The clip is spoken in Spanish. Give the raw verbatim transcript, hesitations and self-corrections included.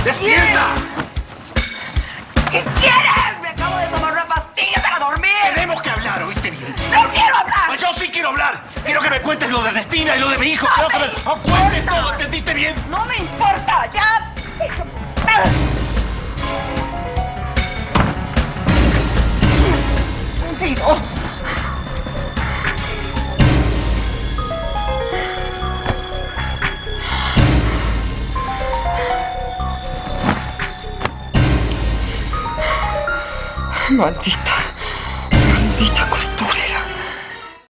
¡Despierta! ¿Qué quieres? Me acabo de tomar una pastilla para dormir. Tenemos que hablar, ¿oíste bien? ¡No quiero hablar! Pues yo sí quiero hablar. Quiero que me cuentes lo de Ernestina y lo de mi hijo. No Quiero me que me oh, cuentes todo, ¿entendiste bien? ¡No me importa! ¡Ya! Contigo. Maldita, maldita